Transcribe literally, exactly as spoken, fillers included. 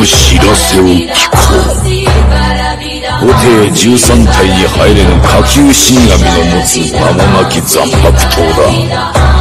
知らせを聞こう。後帝じゅうさん体に入れぬ下級神神の持つ名もなき残白刀だ。